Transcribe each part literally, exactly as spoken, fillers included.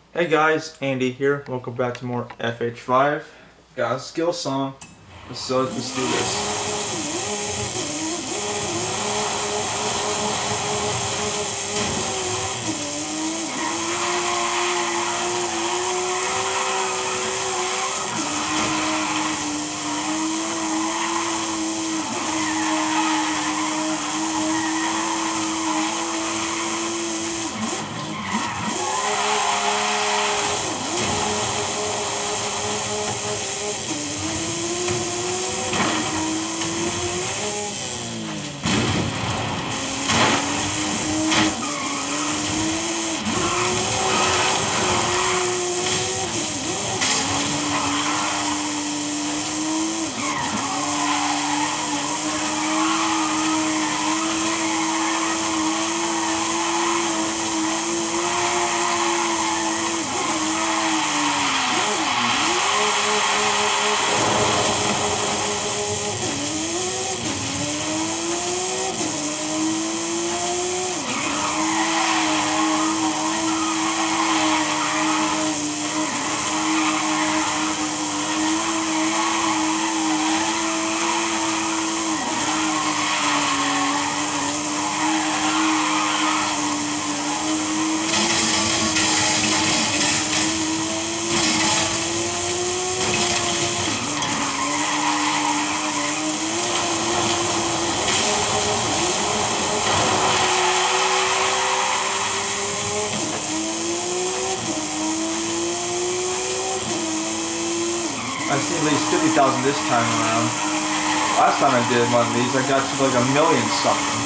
Hey guys, Andy here. Welcome back to more F H five. Got a skill song. So let's do this. I see at least fifty thousand this time around. Last time I did one of these, I got to like a million something.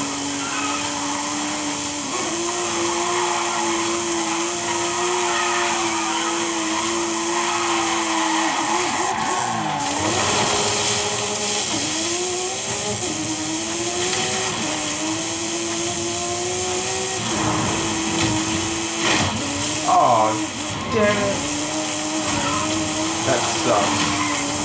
Oh, damn it. That sucks.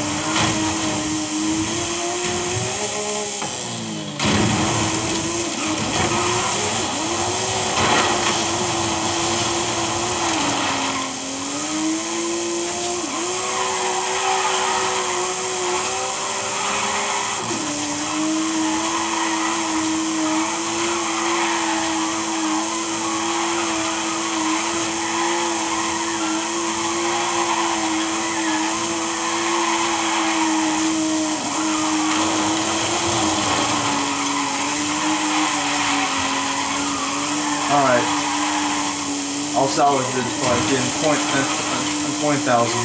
Alright. I'll salvage this by getting point, uh, twenty thousand.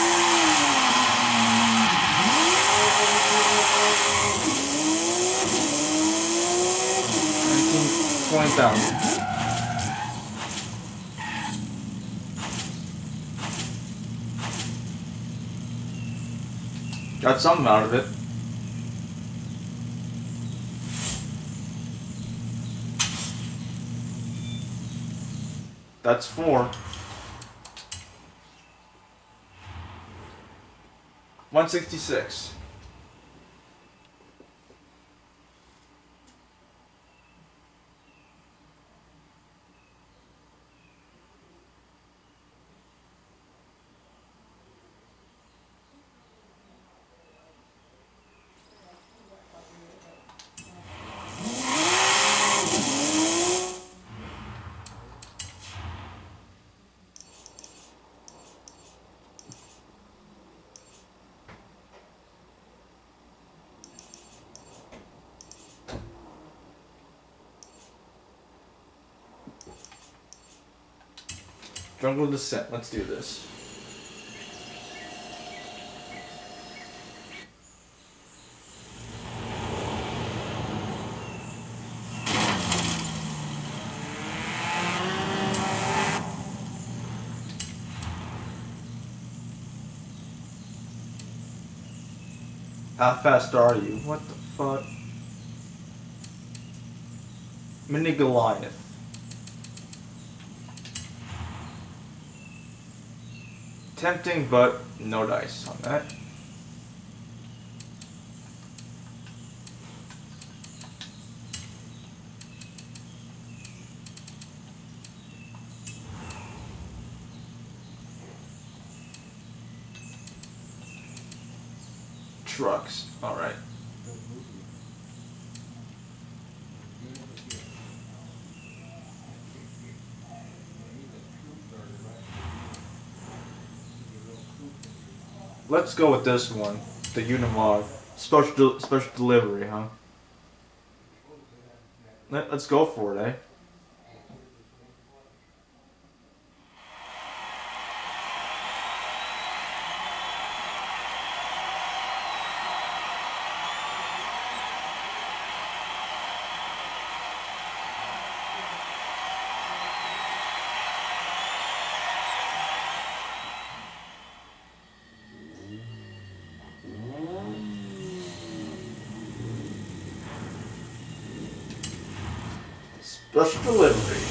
twenty thousand. Got something out of it. That's four. one sixty-six. Jungle Descent, let's do this. How fast are you? What the fuck? Mini Goliath. Tempting, but no dice on that. trucks. All right. Let's go with this one, the Unimog special de special delivery, huh? Let, let's go for it, eh? Special delivery.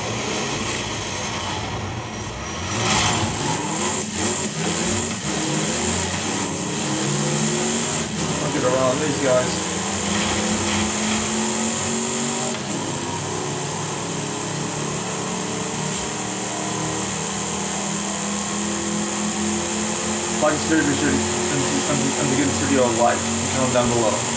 I'll get around these guys. Like this video, be sure to and to give this video a like and comment down below.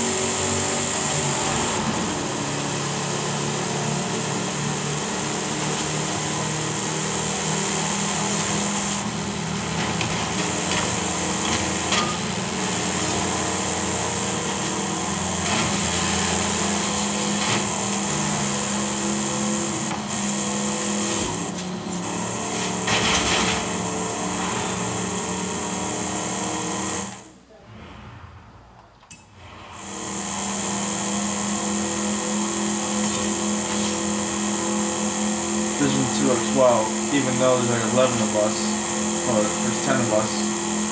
Division two of twelve, even though there's like eleven of us, or there's ten of us.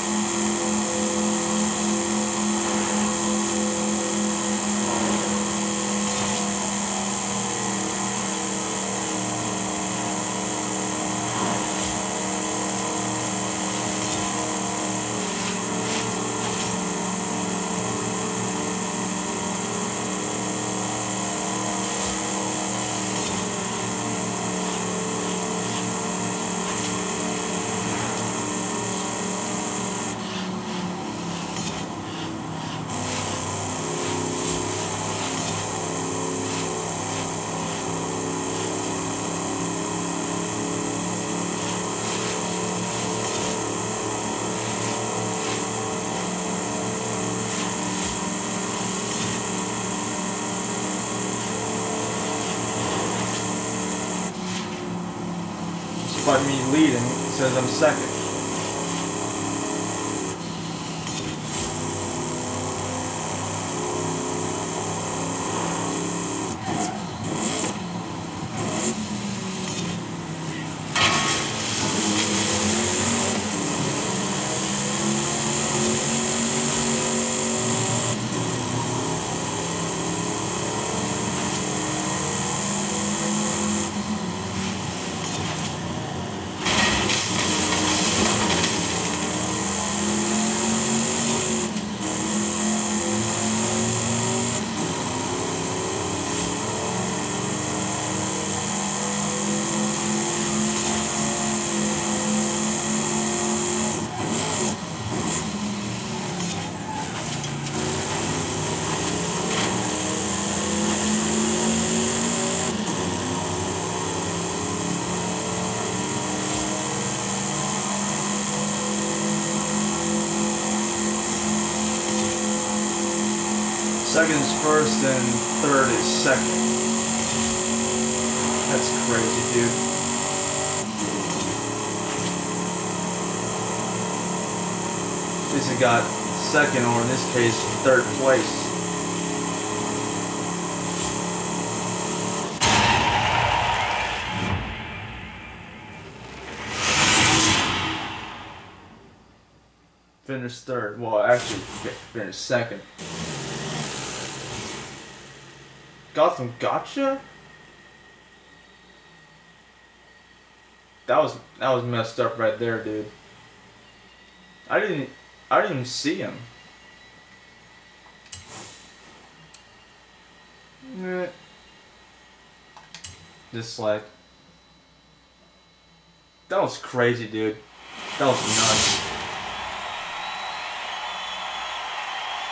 Despite me leading, it says I'm second. Second is first and third is second. That's crazy, dude. This has got second, or in this case, third place. Finished third. Well, actually, finished second. Gotham Gotcha? That was that was messed up right there, dude. I didn't I didn't even see him. Nah. Dislike. That was crazy, dude. That was nuts.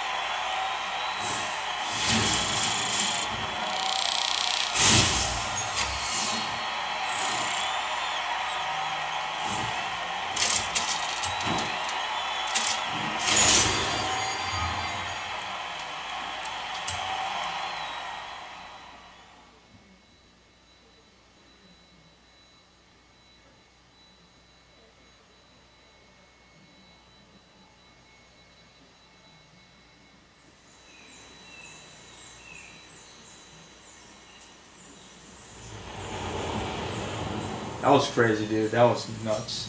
That was crazy, dude. That was nuts.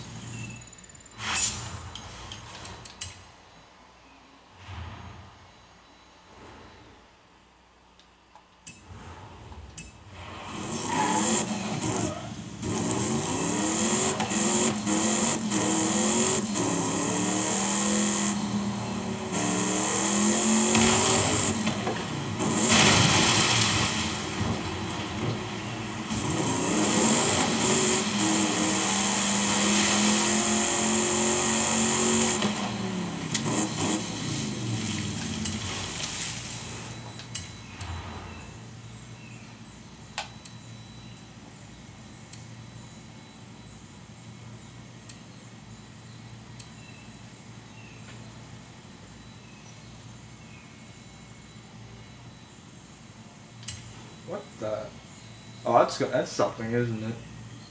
What the? Oh, that's go- that's something, isn't it?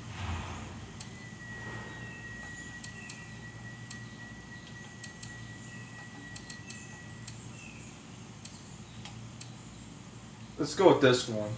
Let's go with this one.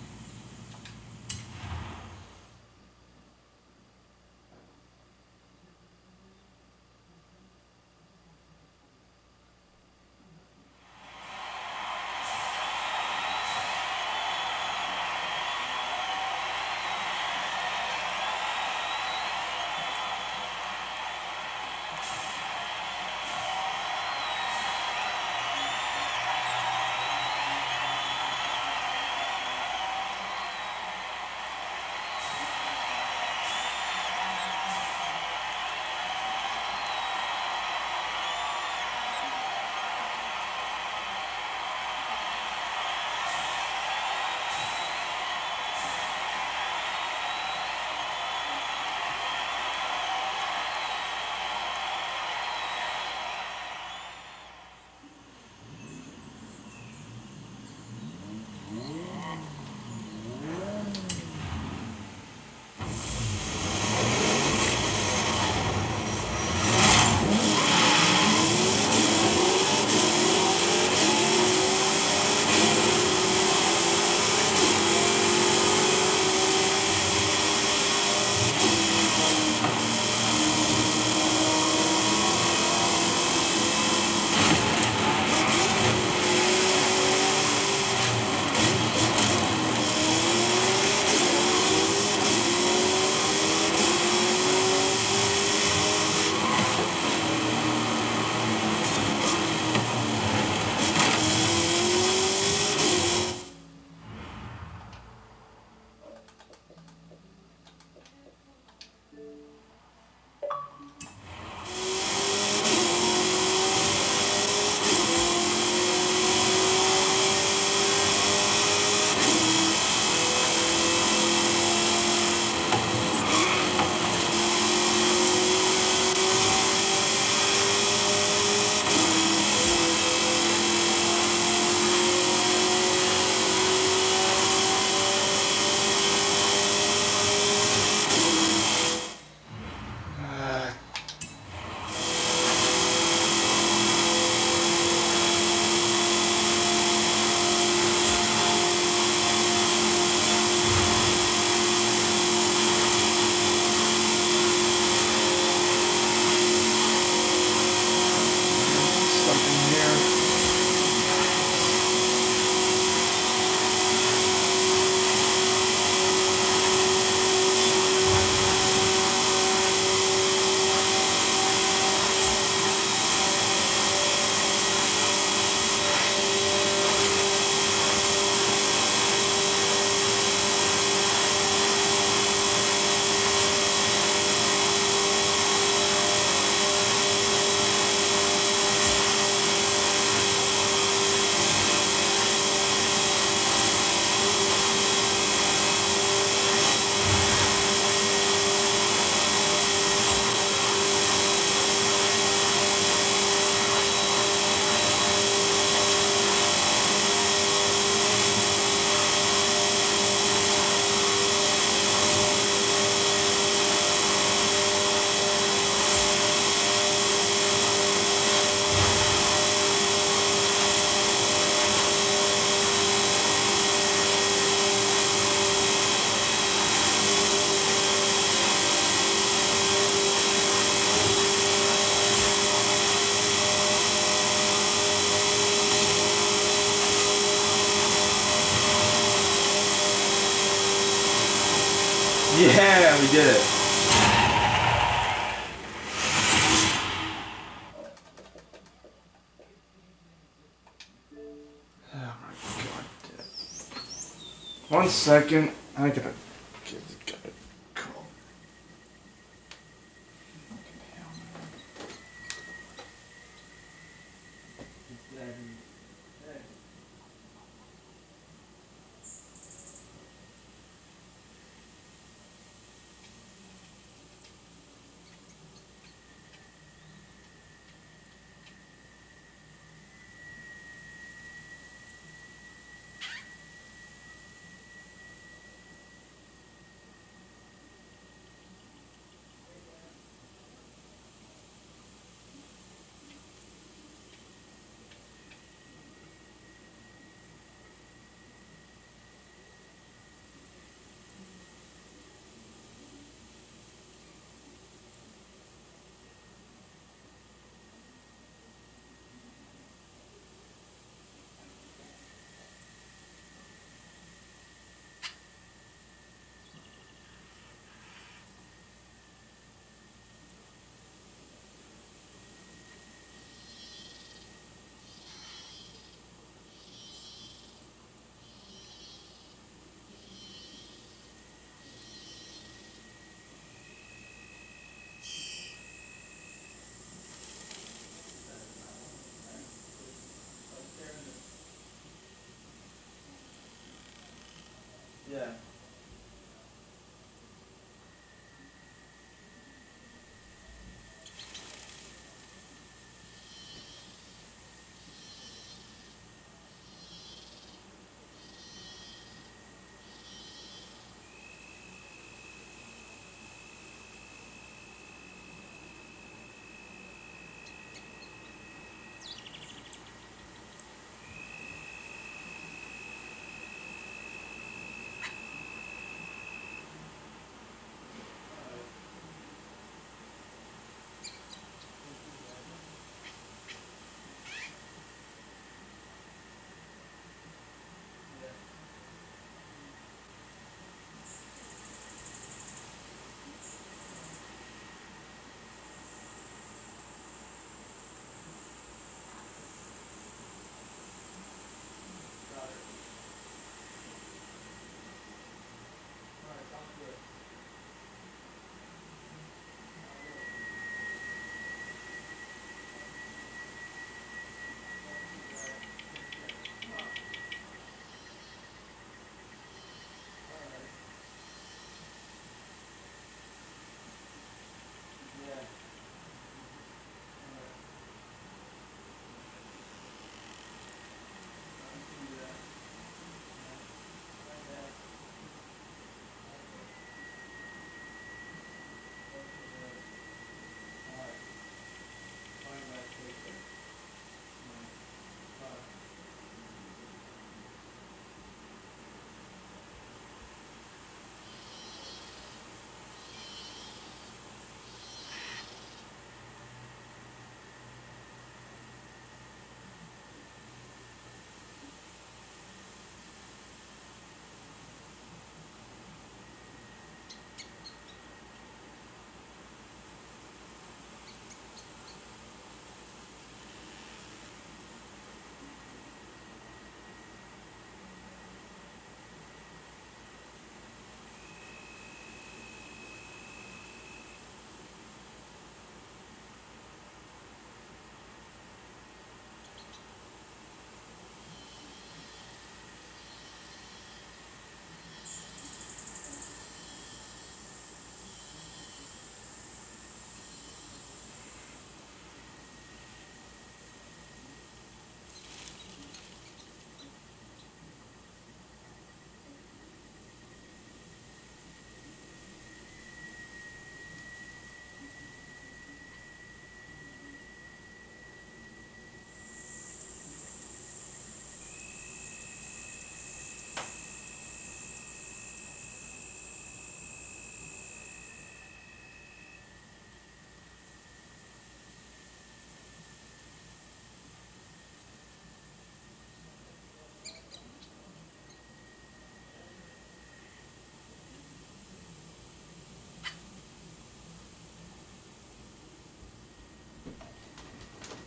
Yeah, we did it. Oh my god. One second. I gotta get gotta call.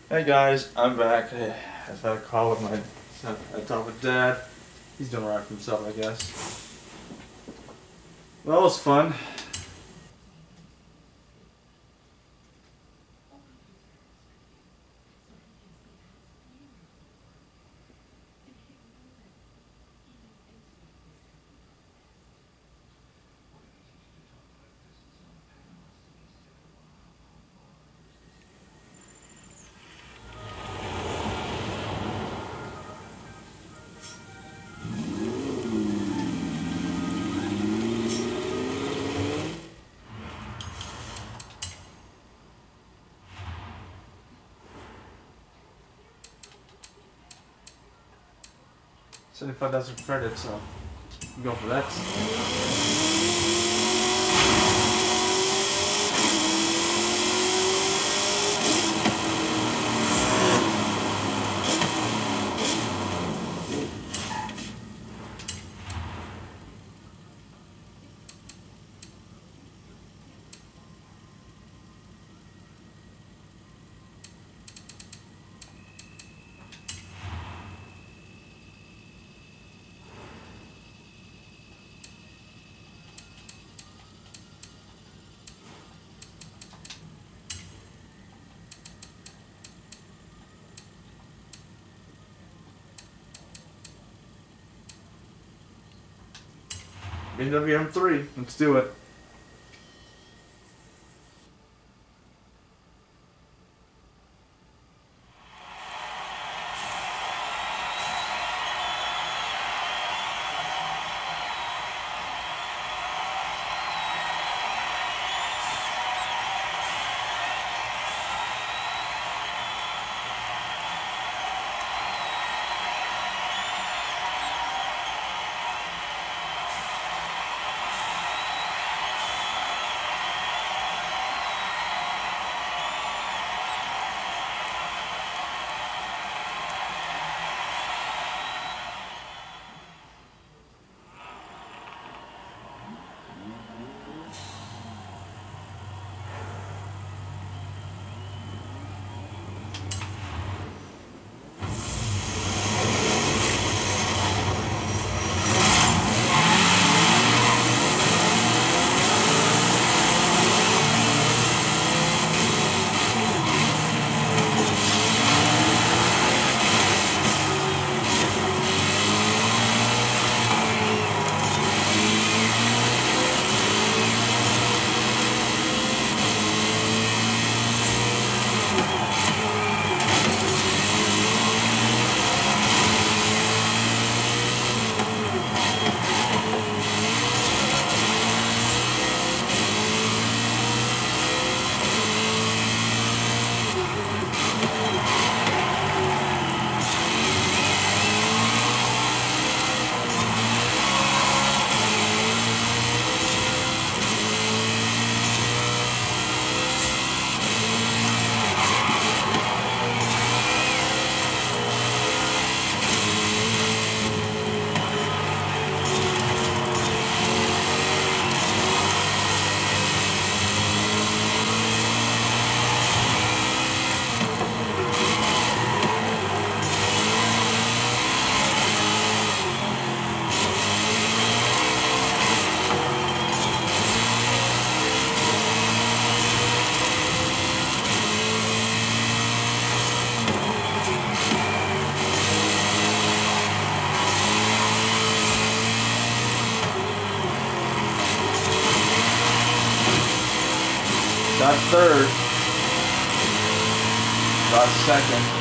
Hey guys, I'm back. I I've had a call with my, I talked with Dad. He's doing alright for himself, I guess. Well, it was fun. seventy-five thousand credits, so I'm going for that. B M W M three, let's do it. Got third. Got second.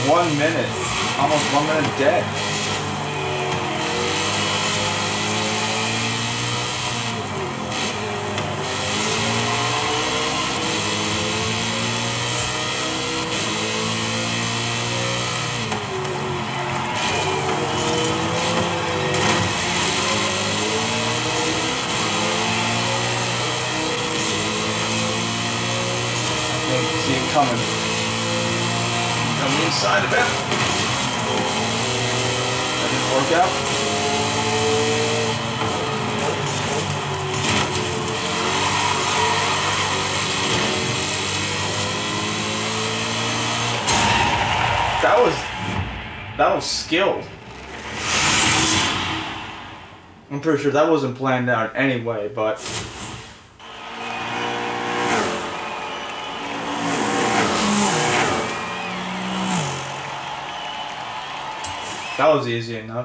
One minute. Almost one minute dead. See it coming. Coming inside of it. That didn't work out. That was that was skilled. I'm pretty sure that wasn't planned out anyway, but that was easy enough.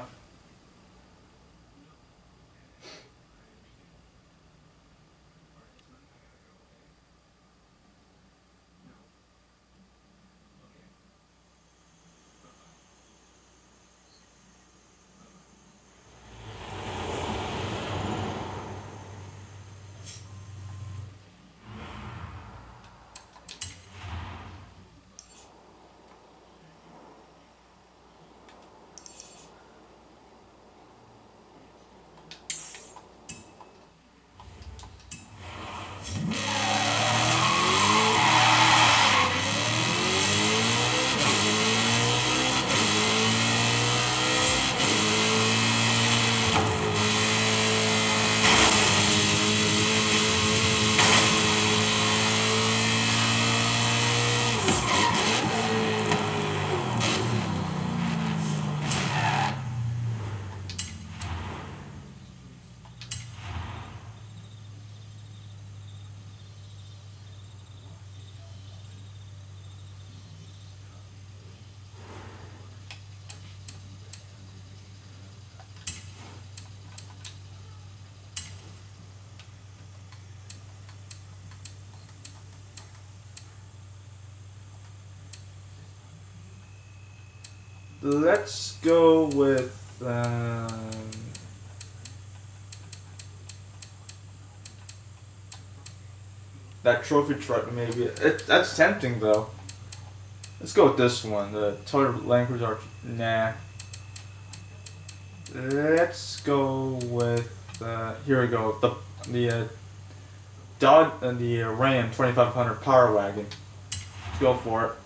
Let's go with um, that trophy truck maybe. It, that's tempting though. Let's go with this one, the Toyota Land Cruiser. Nah. Let's go with uh, here we go. The the uh, Dodge and uh, the uh, Ram twenty-five hundred Power Wagon. Let's go for it.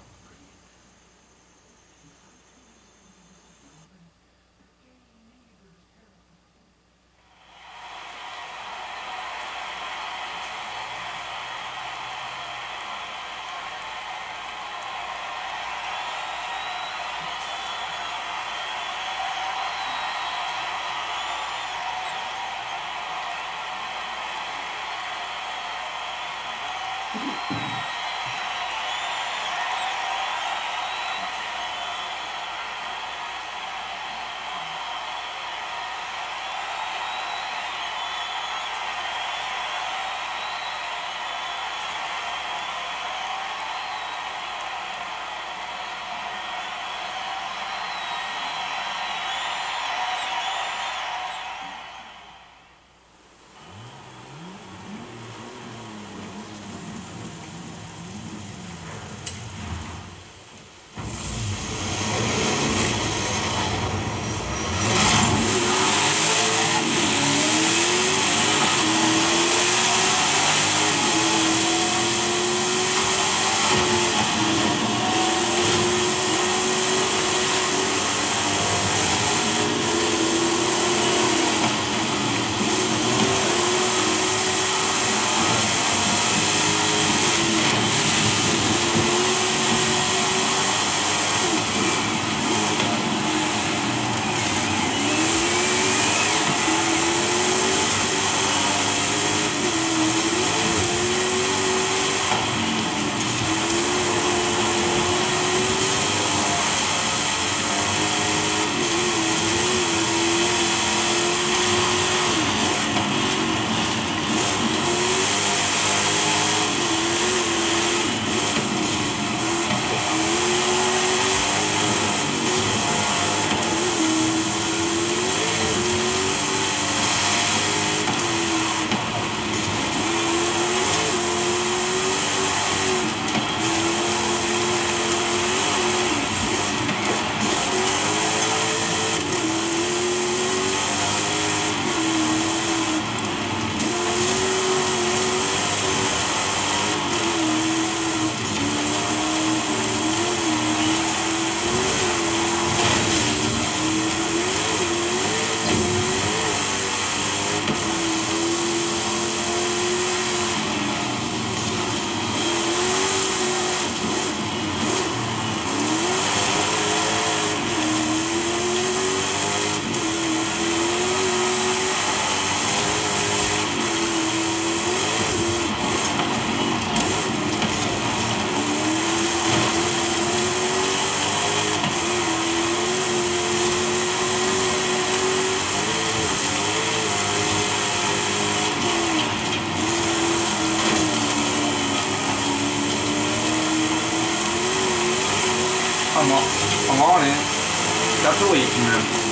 I'm on, I'm on it. Got the lead from him.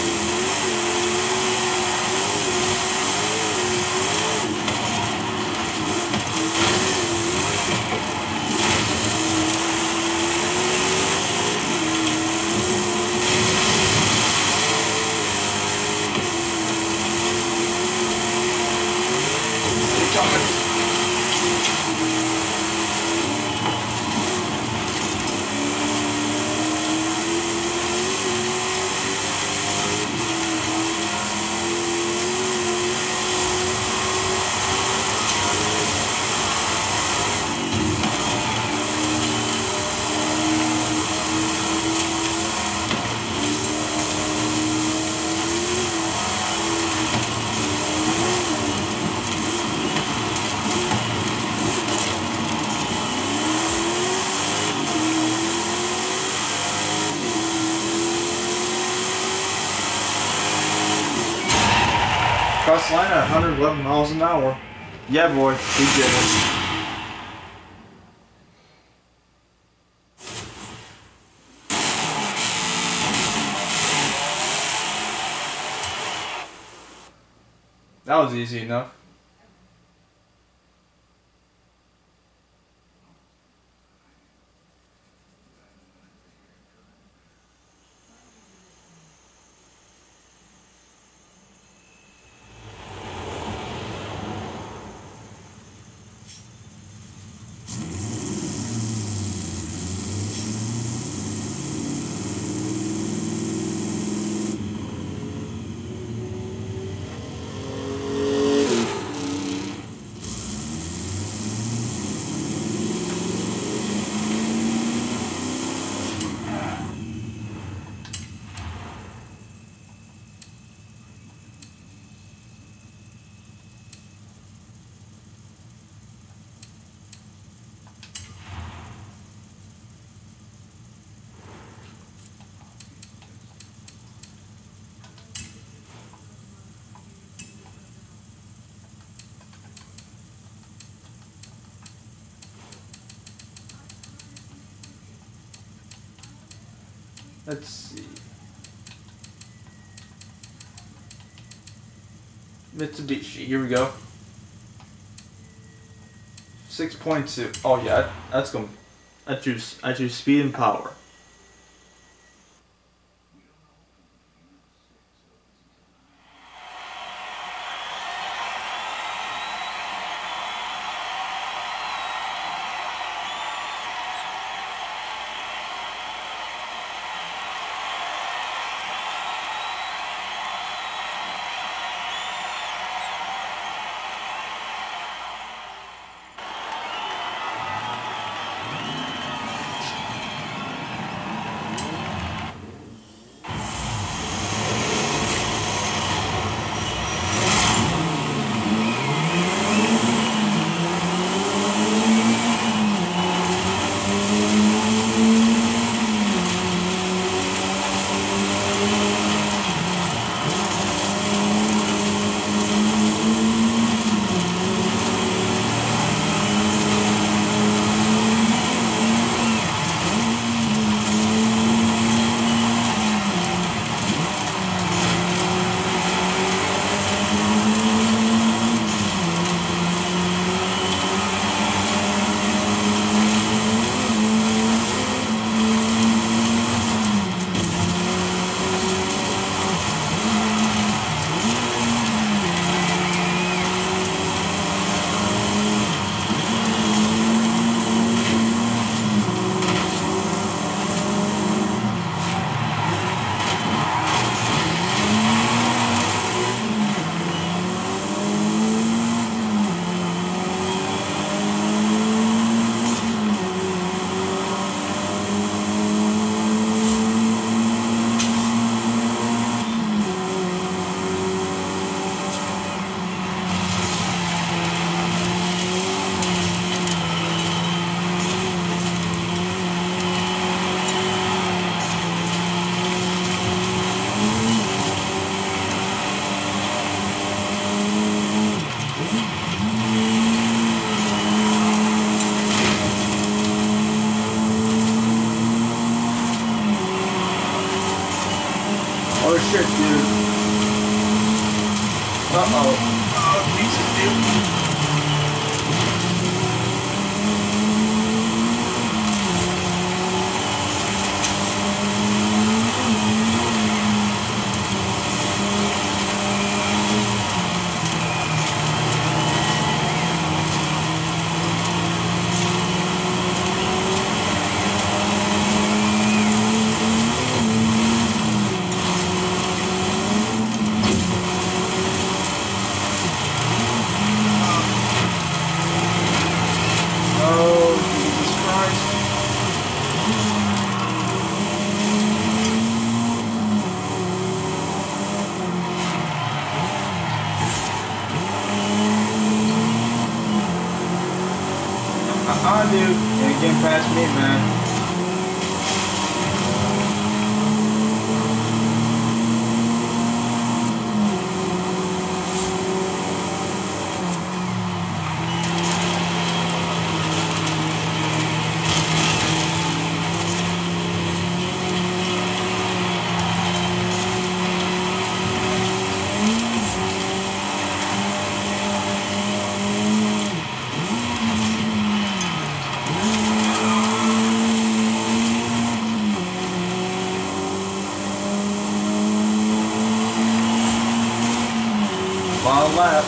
Cross the line at one hundred eleven miles an hour. Yeah, boy, we did it. That was easy enough. Let's see. Mitsubishi, here we go. six point two. Oh yeah, that's going. I choose. I choose speed and power. shit, dude. Uh-oh. Oh, Jesus, dude. Uh-uh, dude. You ain't getting past me, man. Final lap.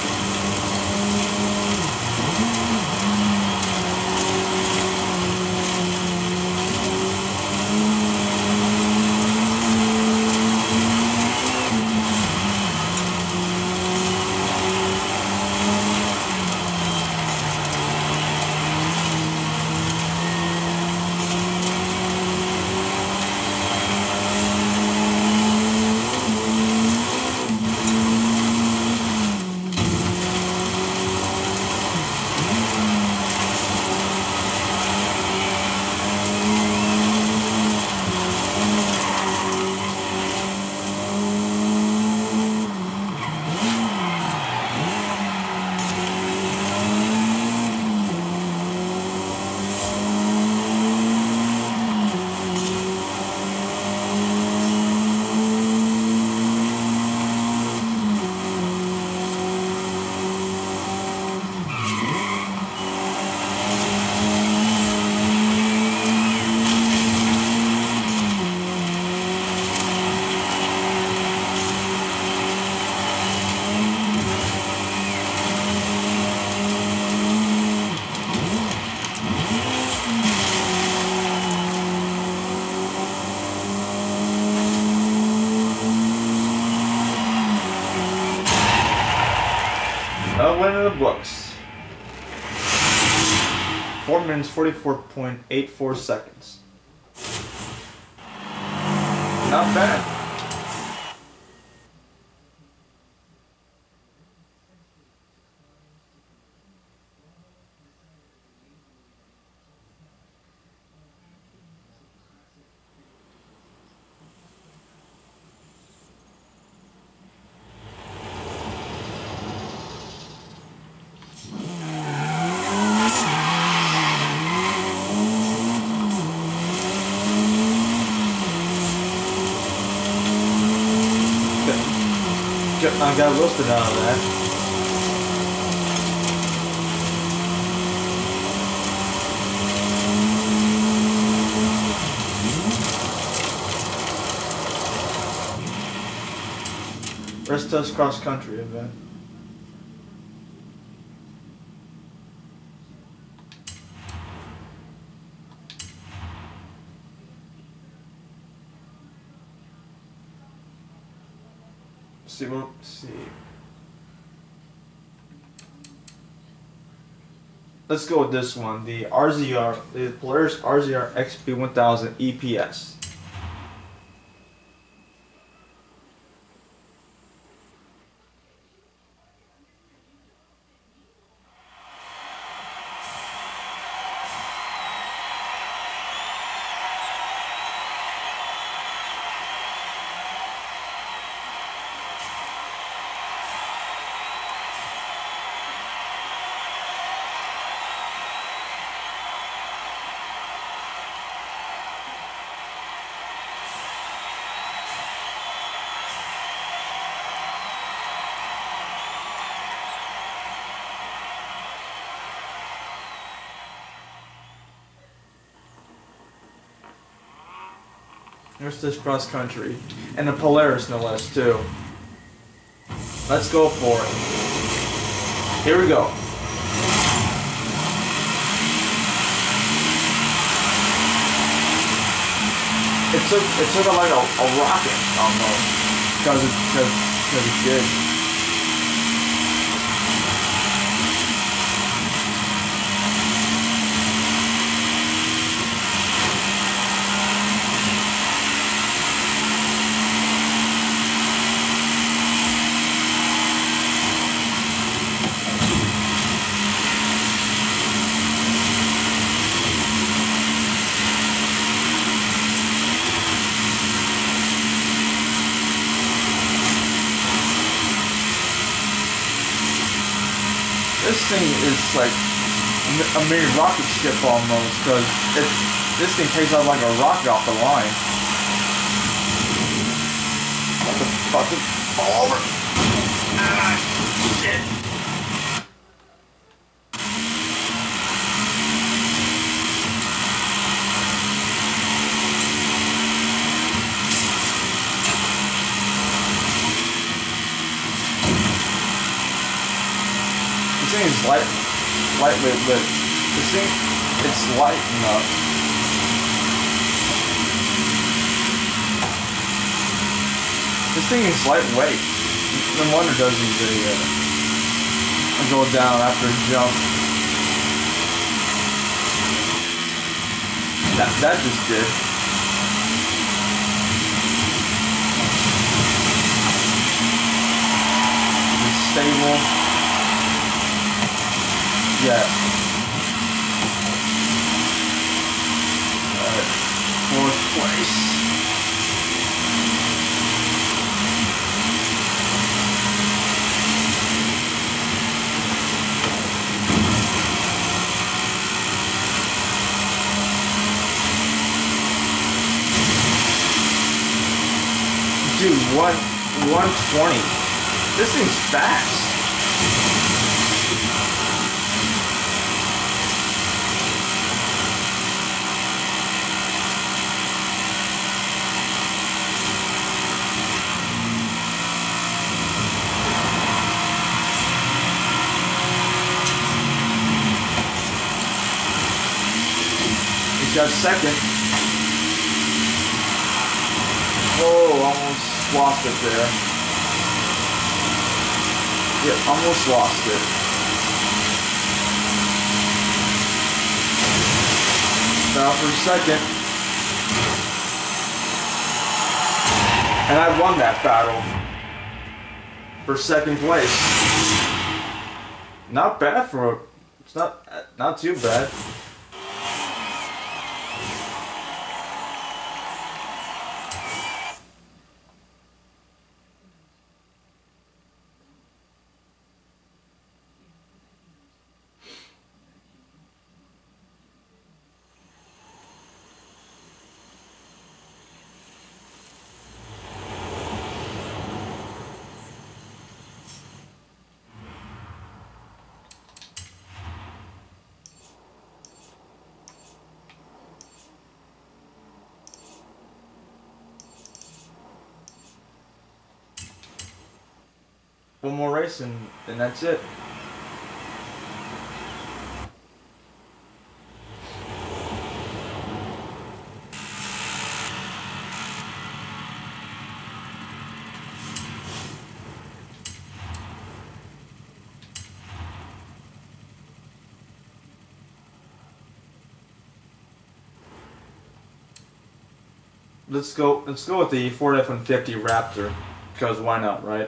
Another win in the books. Four minutes forty-four point eight four seconds. Not bad. I got roasted out of that. Rest test cross country event. See what see. Let's go with this one. The R Z R, the Polaris R Z R X P one thousand E P S. There's this cross country. And the Polaris, no less, too. Let's go for it. Here we go. It took it took like a, a rocket almost because it because, because it did. This thing is like a mini rocket ship almost, because it this thing takes out like a rocket off the line. About to, about to fall over. Ah, shit. This thing is light, lightweight, but this thing, it's light enough. This thing is lightweight. No wonder it doesn't usually uh, go down after a jump. That, that just did. It's stable. Yeah. Alright, fourth place. Dude, one one twenty. This thing's fast. Got second. Whoa, almost lost it there. Yep, almost lost it. Now for second. And I won that battle. For second place. Not bad for, it's not, not too bad. One more race and, and that's it. Let's go let's go with the Ford F one fifty Raptor, because why not, right?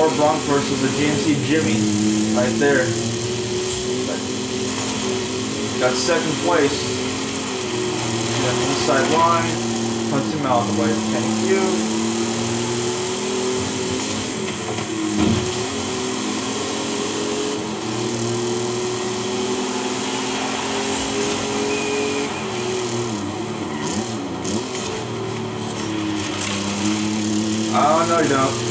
Ford Bronx versus the G M C Jimmy, right there. Got second place. Got the inside line. twenty miles away. Thank you. Oh, no you don't.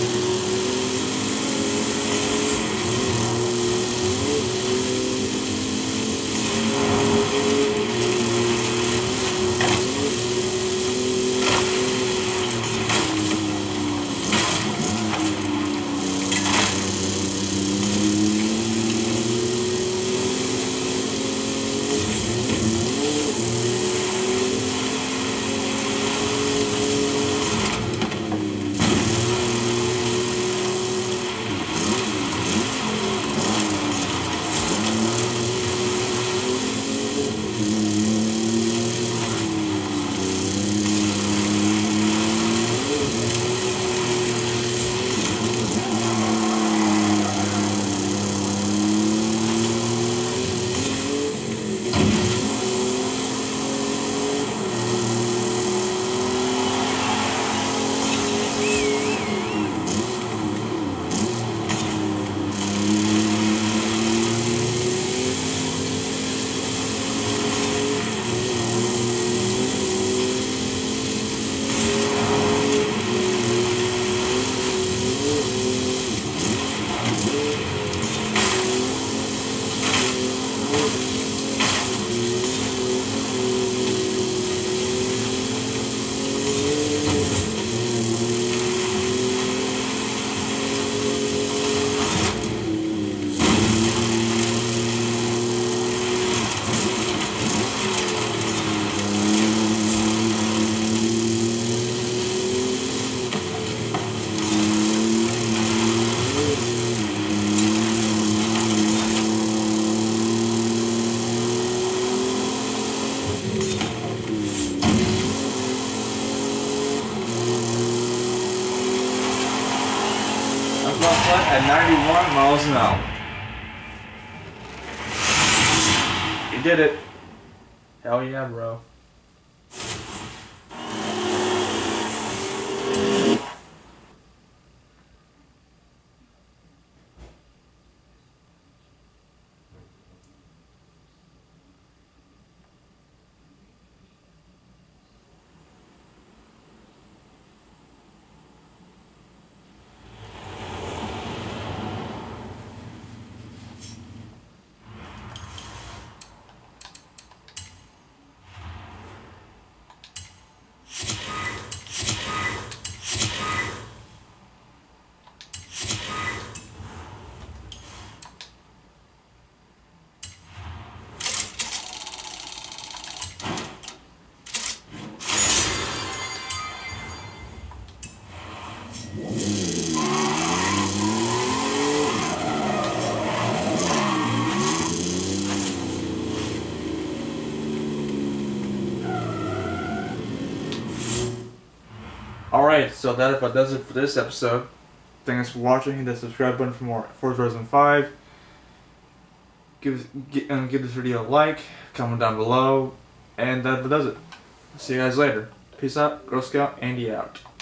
At ninety-one miles an hour. You did it. Hell yeah, bro. Alright, so that about does it for this episode. Thanks for watching. Hit that subscribe button for more Forza Horizon five. Give, give, um, give this video a like, comment down below, and that does it. See you guys later. Peace out, Girl Scout, Andy out.